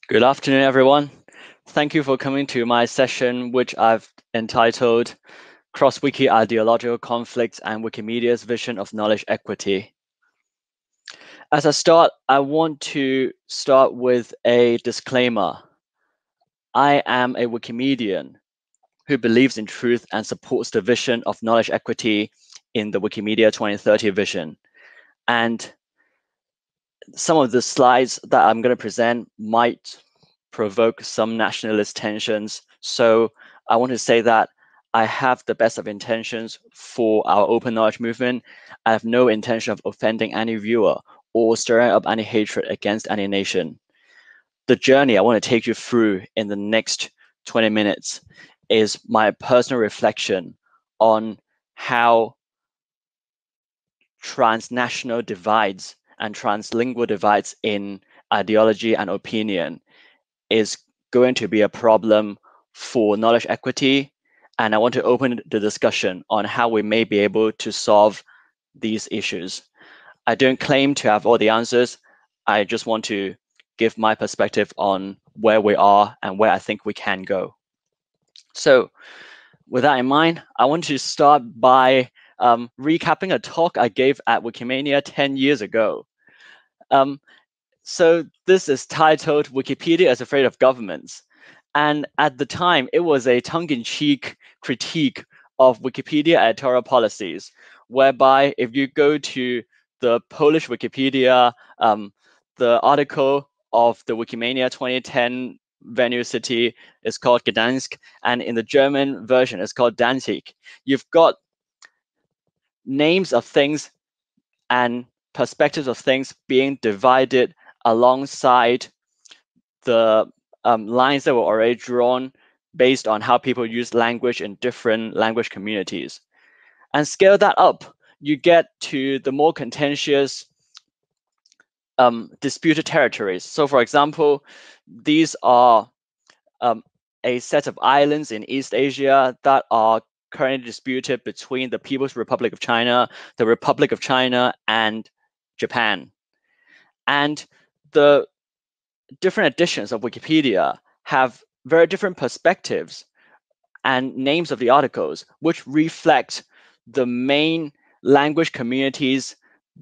Good afternoon, everyone. Thank you for coming to my session, which I've entitled Cross-Wiki Ideological Conflicts and Wikimedia's Vision of Knowledge Equity. As I start, I want to start with a disclaimer. I am a Wikimedian who believes in truth and supports the vision of knowledge equity in the Wikimedia 2030 vision. And some of the slides that I'm going to present might provoke some nationalist tensions. So I want to say that I have the best of intentions for our open knowledge movement. I have no intention of offending any viewer or stirring up any hatred against any nation. The journey I want to take you through in the next 20 minutes is my personal reflection on how transnational divides and translingual divides in ideology and opinion is going to be a problem for knowledge equity. And I want to open the discussion on how we may be able to solve these issues. I don't claim to have all the answers. I just want to give my perspective on where we are and where I think we can go. So with that in mind, I want to start by recapping a talk I gave at Wikimedia 10 years ago. So this is titled Wikipedia is Afraid of Governments. And at the time, it was a tongue-in-cheek critique of Wikipedia editorial policies, whereby if you go to the Polish Wikipedia, the article of the Wikimania 2010 venue city is called Gdansk, and in the German version, it's called Danzig. You've got names of things and perspectives of things being divided alongside the lines that were already drawn based on how people use language in different language communities. And scale that up, you get to the more contentious disputed territories. So for example, these are a set of islands in East Asia that are currently disputed between the People's Republic of China, the Republic of China, and Japan. And the different editions of Wikipedia have very different perspectives and names of the articles, which reflect the main language communities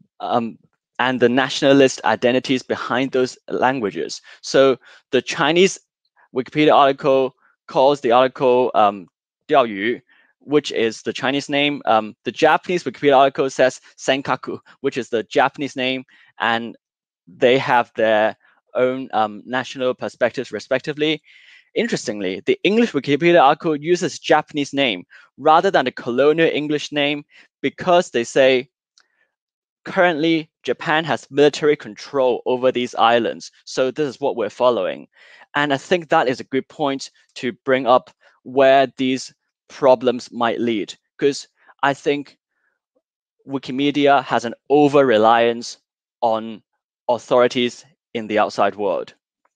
and the nationalist identities behind those languages. So the Chinese Wikipedia article calls the article 钓鱼, which is the Chinese name. The Japanese Wikipedia article says Senkaku, which is the Japanese name, and they have their own national perspectives respectively. Interestingly, the English Wikipedia article uses Japanese name rather than the colonial English name because they say currently Japan has military control over these islands. So this is what we're following. And I think that is a good point to bring up where these problems might lead, because I think Wikimedia has an over-reliance on authorities in the outside world.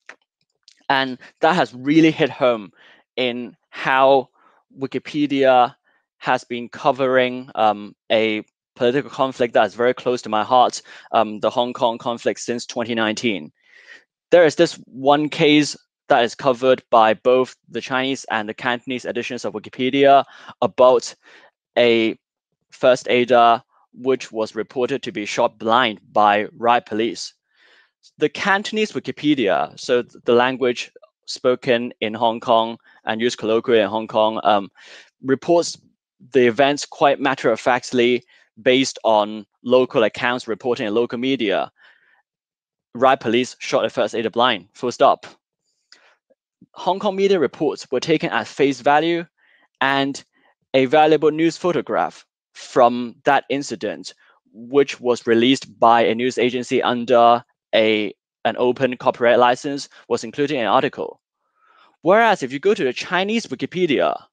And that has really hit home in how Wikipedia has been covering a political conflict that is very close to my heart, the Hong Kong conflict since 2019. There is this one case that is covered by both the Chinese and the Cantonese editions of Wikipedia about a first aider which was reported to be shot blind by riot police. The Cantonese Wikipedia, so the language spoken in Hong Kong and used colloquially in Hong Kong, reports the events quite matter-of-factly based on local accounts reporting in local media. Riot police shot a first aider blind, full stop. Hong Kong media reports were taken at face value, and a valuable news photograph from that incident, which was released by a news agency under an open copyright license, was included in an article. Whereas if you go to the Chinese Wikipedia,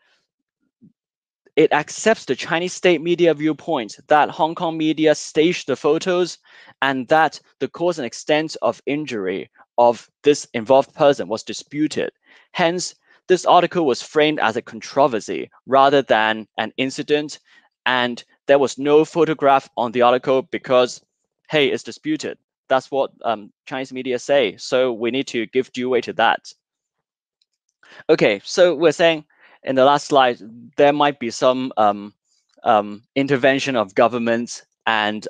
it accepts the Chinese state media viewpoint that Hong Kong media staged the photos and that the cause and extent of injury of this involved person was disputed. Hence, this article was framed as a controversy rather than an incident, and there was no photograph on the article because, hey, it's disputed. That's what Chinese media say. So we need to give due weight to that. Okay, so we're saying in the last slide, there might be some intervention of governments, and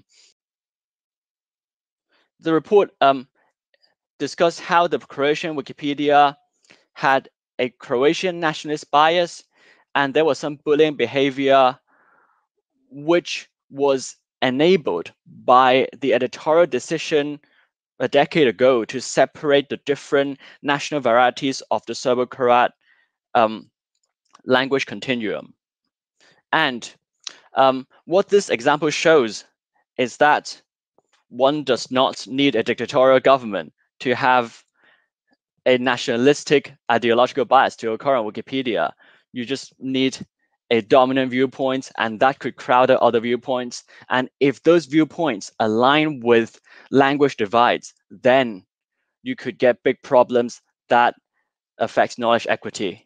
the report discussed how the Croatian Wikipedia had a Croatian nationalist bias, and there was some bullying behavior which was enabled by the editorial decision a decade ago to separate the different national varieties of the Serbo-Croat language continuum. And what this example shows is that one does not need a dictatorial government to have a nationalistic ideological bias to occur on Wikipedia. You just need a dominant viewpoint, and that could crowd out other viewpoints. And if those viewpoints align with language divides, then you could get big problems that affect knowledge equity.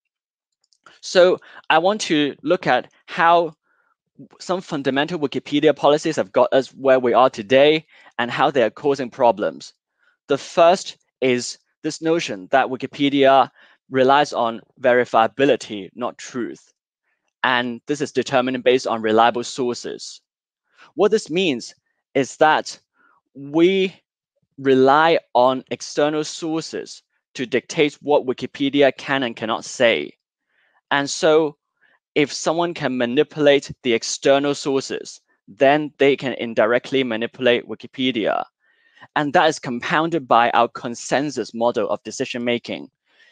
So I want to look at how some fundamental Wikipedia policies have got us where we are today and how they are causing problems. The first is this notion that Wikipedia relies on verifiability, not truth. And this is determined based on reliable sources. What this means is that we rely on external sources to dictate what Wikipedia can and cannot say. And so if someone can manipulate the external sources, then they can indirectly manipulate Wikipedia. And that is compounded by our consensus model of decision making.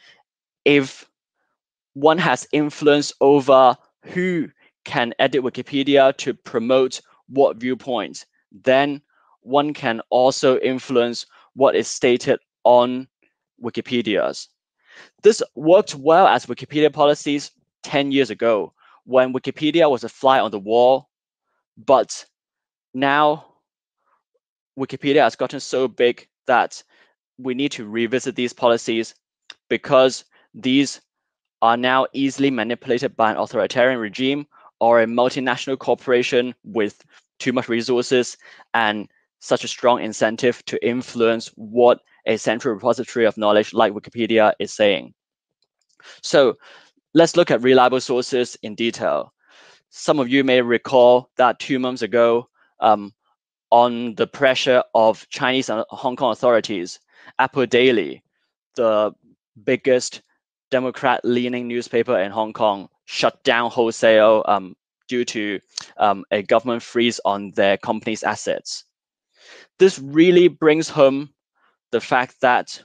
If one has influence over who can edit Wikipedia to promote what viewpoint, then one can also influence what is stated on Wikipedias. This worked well as Wikipedia policies 10 years ago, when Wikipedia was a fly on the wall, but now Wikipedia has gotten so big that we need to revisit these policies, because these are now easily manipulated by an authoritarian regime or a multinational corporation with too much resources and such a strong incentive to influence what a central repository of knowledge like Wikipedia is saying. So let's look at reliable sources in detail. Some of you may recall that 2 months ago, on the pressure of Chinese and Hong Kong authorities, Apple Daily, the biggest Democrat-leaning newspaper in Hong Kong, shut down wholesale due to a government freeze on their company's assets. This really brings home the fact that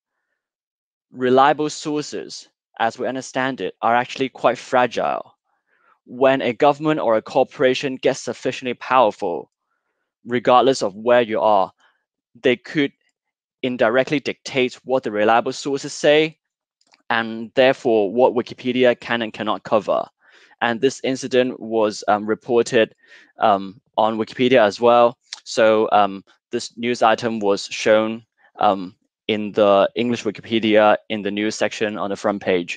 reliable sources, as we understand it, are actually quite fragile. When a government or a corporation gets sufficiently powerful, regardless of where you are, they could indirectly dictate what the reliable sources say, and therefore what Wikipedia can and cannot cover. And this incident was reported on Wikipedia as well. So this news item was shown in the English Wikipedia in the news section on the front page.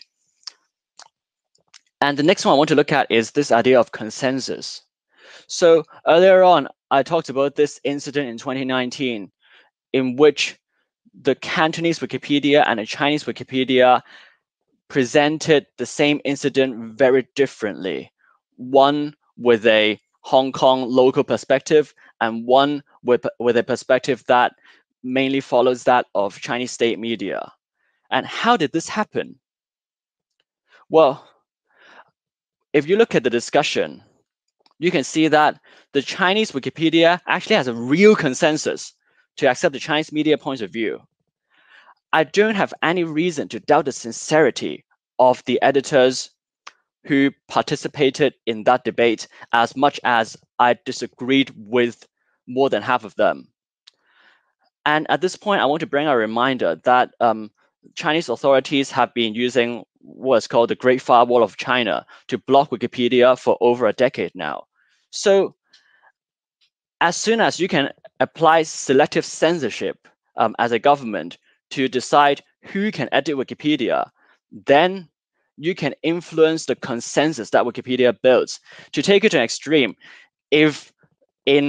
And the next one I want to look at is this idea of consensus. So earlier on, I talked about this incident in 2019, in which the Cantonese Wikipedia and the Chinese Wikipedia presented the same incident very differently. One with a Hong Kong local perspective, and one with a perspective that mainly follows that of Chinese state media. And how did this happen? Well, if you look at the discussion, you can see that the Chinese Wikipedia actually has a real consensus to accept the Chinese media point of view. I don't have any reason to doubt the sincerity of the editors who participated in that debate, as much as I disagreed with more than half of them. And at this point, I want to bring a reminder that Chinese authorities have been using what's called the Great Firewall of China to block Wikipedia for over a decade now. So as soon as you can apply selective censorship as a government to decide who can edit Wikipedia, then you can influence the consensus that Wikipedia builds. To take it to an extreme, if in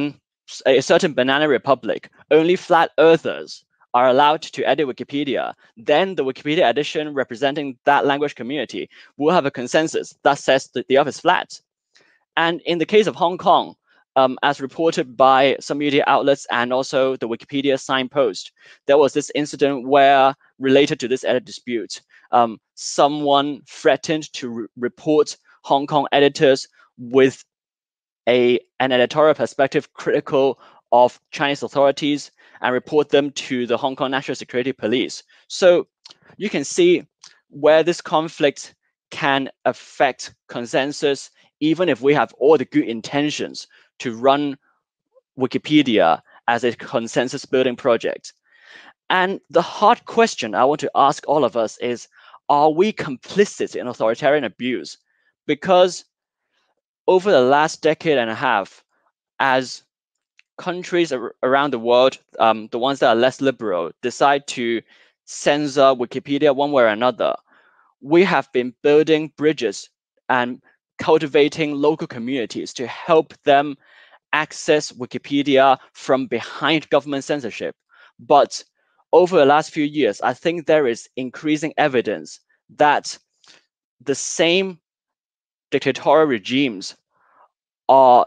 a certain banana republic, only flat earthers are allowed to edit Wikipedia, then the Wikipedia edition representing that language community will have a consensus that says that the earth is flat. And in the case of Hong Kong, as reported by some media outlets and also the Wikipedia signpost, there was this incident where, related to this edit dispute, someone threatened to report Hong Kong editors with an editorial perspective critical of Chinese authorities and report them to the Hong Kong National Security Police. So you can see where this conflict can affect consensus, even if we have all the good intentions to run Wikipedia as a consensus building project. And the hard question I want to ask all of us is, are we complicit in authoritarian abuse? Because over the last decade and a half, as countries around the world, the ones that are less liberal, decide to censor Wikipedia one way or another, we have been building bridges and cultivating local communities to help them access Wikipedia from behind government censorship. But over the last few years, I think there is increasing evidence that the same dictatorial regimes are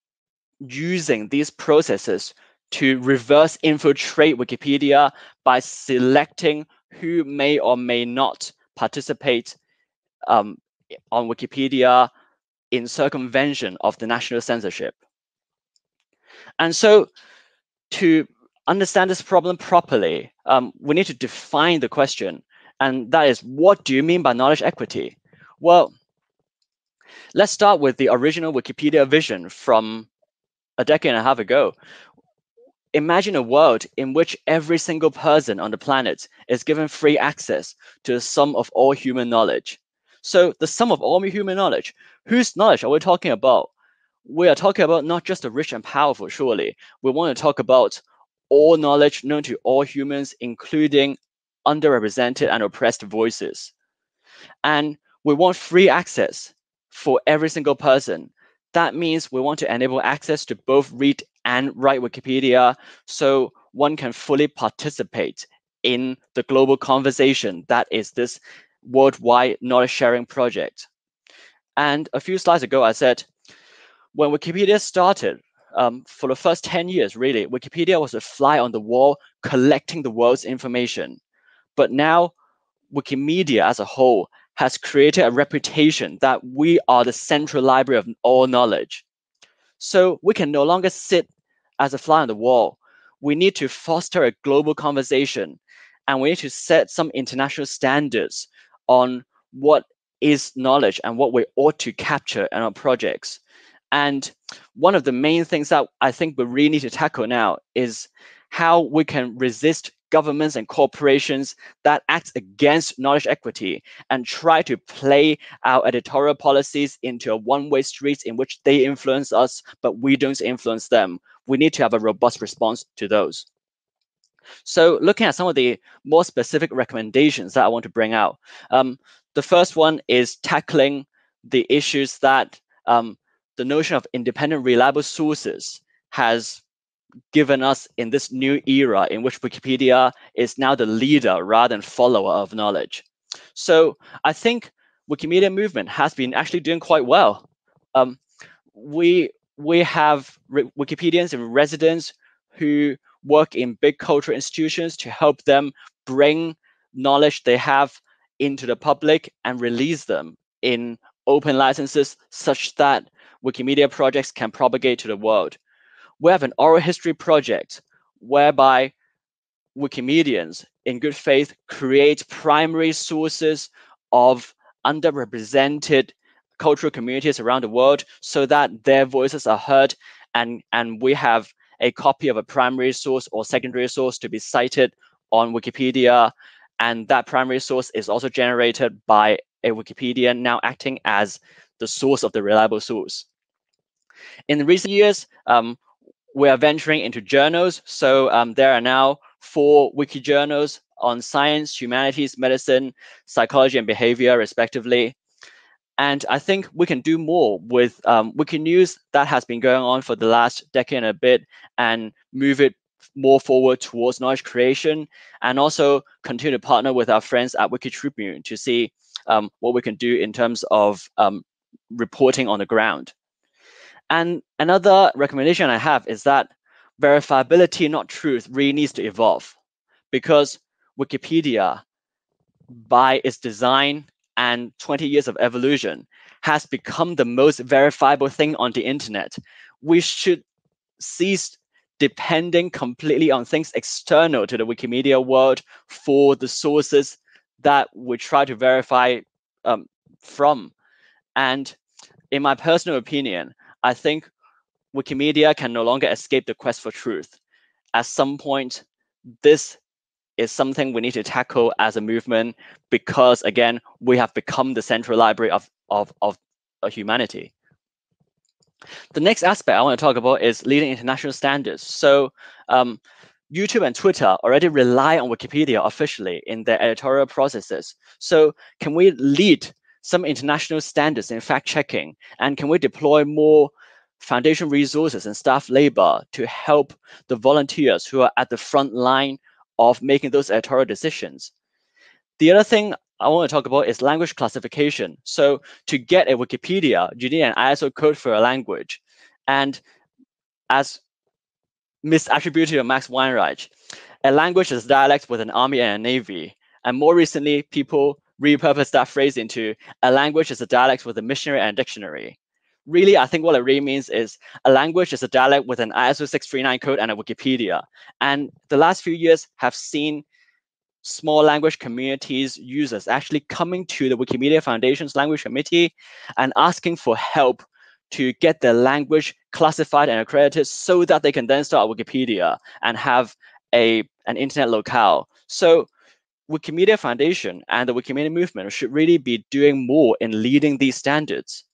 using these processes to reverse infiltrate Wikipedia by selecting who may or may not participate on Wikipedia in circumvention of the national censorship. And so to understand this problem properly, we need to define the question, and that is, what do you mean by knowledge equity? Well, let's start with the original Wikipedia vision from a decade and a half ago. Imagine a world in which every single person on the planet is given free access to the sum of all human knowledge. So the sum of all human knowledge, whose knowledge are we talking about? We are talking about not just the rich and powerful, surely. We want to talk about all knowledge known to all humans, including underrepresented and oppressed voices. And we want free access for every single person. That means we want to enable access to both read and write Wikipedia so one can fully participate in the global conversation that is this worldwide knowledge sharing project. And a few slides ago, I said, when Wikipedia started, for the first 10 years, really, Wikipedia was a fly on the wall collecting the world's information. But now, Wikimedia as a whole has created a reputation that we are the central library of all knowledge. So we can no longer sit as a fly on the wall. We need to foster a global conversation, and we need to set some international standards on what is knowledge and what we ought to capture in our projects. And one of the main things that I think we really need to tackle now is how we can resist governments and corporations that act against knowledge equity and try to play our editorial policies into a one-way street in which they influence us, but we don't influence them. We need to have a robust response to those. So looking at some of the more specific recommendations that I want to bring out, the first one is tackling the issues that the notion of independent, reliable sources has given us in this new era in which Wikipedia is now the leader rather than follower of knowledge. So I think Wikimedia movement has been actually doing quite well. We have Wikipedians in residence who work in big cultural institutions to help them bring knowledge they have into the public and release them in open licenses such that Wikimedia projects can propagate to the world. We have an oral history project whereby Wikimedians in good faith create primary sources of underrepresented cultural communities around the world so that their voices are heard, and we have a copy of a primary source or secondary source to be cited on Wikipedia, and that primary source is also generated by a Wikipedian now acting as the source of the reliable source. In recent years, we are venturing into journals. So there are now 4 wiki journals on science, humanities, medicine, psychology, and behavior, respectively. And I think we can do more with Wiki News that has been going on for the last decade and a bit, and move it more forward towards knowledge creation, and also continue to partner with our friends at Wiki Tribune to see what we can do in terms of reporting on the ground. And another recommendation I have is that verifiability, not truth, really needs to evolve, because Wikipedia, by its design and 20 years of evolution, has become the most verifiable thing on the internet. We should cease depending completely on things external to the Wikimedia world for the sources that we try to verify from. And in my personal opinion, I think Wikimedia can no longer escape the quest for truth. At some point, this is something we need to tackle as a movement, because again, we have become the central library of humanity. The next aspect I want to talk about is leading international standards. So YouTube and Twitter already rely on Wikipedia officially in their editorial processes. So can we lead some international standards in fact checking? And can we deploy more foundation resources and staff labor to help the volunteers who are at the front line of making those editorial decisions? The other thing I want to talk about is language classification. So to get a Wikipedia, you need an ISO code for a language. And as misattributed to Max Weinreich, a language is a dialect with an army and a navy. And more recently, people repurposed that phrase into a language is a dialect with a missionary and a dictionary. Really, I think what it really means is a language is a dialect with an ISO 639 code and a Wikipedia. And the last few years have seen small language communities, users actually coming to the Wikimedia Foundation's language committee and asking for help to get their language classified and accredited so that they can then start Wikipedia and have an internet locale. So Wikimedia Foundation and the Wikimedia movement should really be doing more in leading these standards.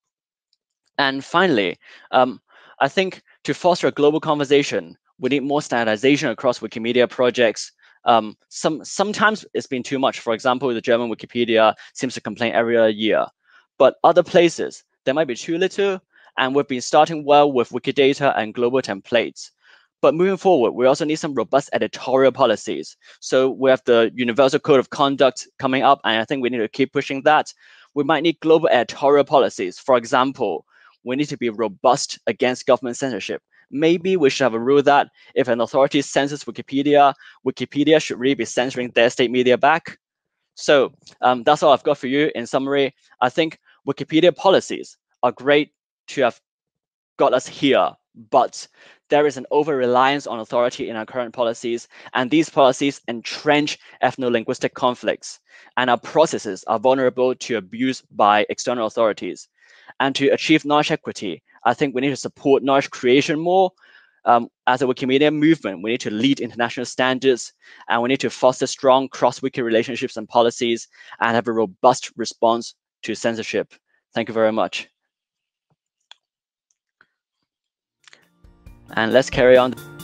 And finally, I think to foster a global conversation, we need more standardization across Wikimedia projects. Sometimes it's been too much. For example, the German Wikipedia seems to complain every other year. But other places, there might be too little, and we've been starting well with Wikidata and global templates. But moving forward, we also need some robust editorial policies. So we have the Universal Code of Conduct coming up, and I think we need to keep pushing that. We might need global editorial policies. For example, we need to be robust against government censorship. Maybe we should have a rule that if an authority censors Wikipedia, Wikipedia should really be censoring their state media back. So that's all I've got for you. In summary, I think Wikipedia policies are great to have got us here, but there is an over-reliance on authority in our current policies, and these policies entrench ethno-linguistic conflicts, and our processes are vulnerable to abuse by external authorities. And to achieve knowledge equity, I think we need to support knowledge creation more. As a Wikimedia movement, we need to lead international standards, and we need to foster strong cross-wiki relationships and policies, and have a robust response to censorship. Thank you very much. And let's carry on.